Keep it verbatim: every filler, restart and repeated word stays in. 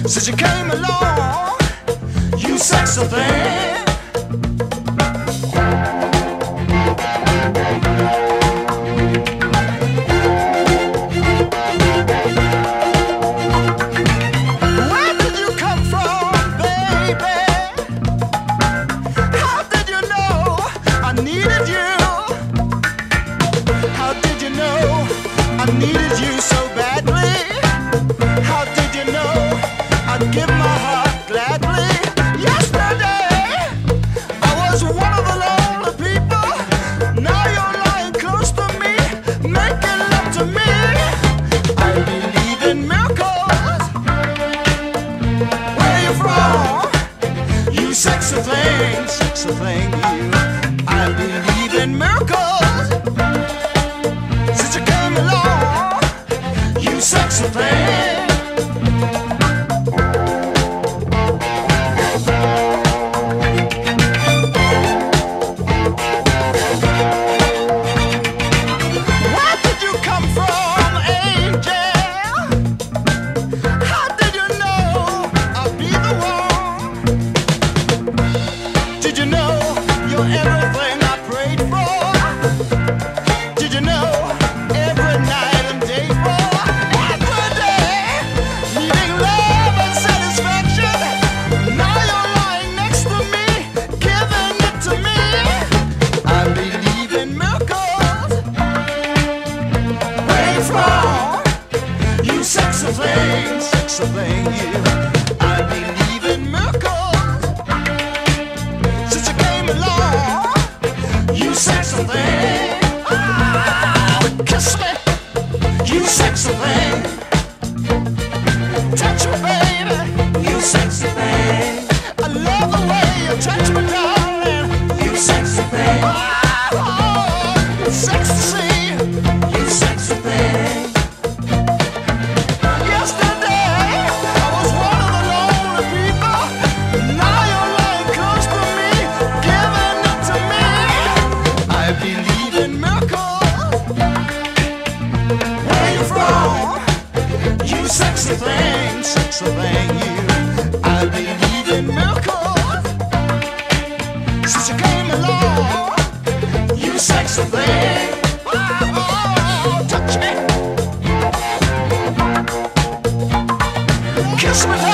Since you came along, you sexy thing. Where did you come from, baby? How did you know I needed you? How did you know I needed you so badly? How did you know I'd give my heart gladly? Yesterday I was one of the lonely people. Now you're lying close to me, making love to me. I believe in miracles. Where you from? You sexy thing, sexy thing, you. I believe in miracles. Since you came along, you sexy thing. Where did you come from, angel? How did you know I'd be the one? Did you know you're everything I prayed for? Did you know every night and day for? Every day, needing love and satisfaction. Now you're lying next to me, giving it to me. I believe in miracles. Where you from? You sexy thing, sexy thing, you. I believe in miracles. Since you came along, you sexy thing. Oh, kiss me, you sexy thing. Touch me, baby, you sexy thing. I love the way you touch me, darling. You sexy thing. Oh, it's sexy to see you sexy thing. Yesterday I was one of the lonely people. Now you're lying close to me, giving it to me. I believe in miracles. Where you from? You sexy thing, sexy thing, you. I believe in miracles. Since you came along, you sexy thing. Oh, touch me, kiss me.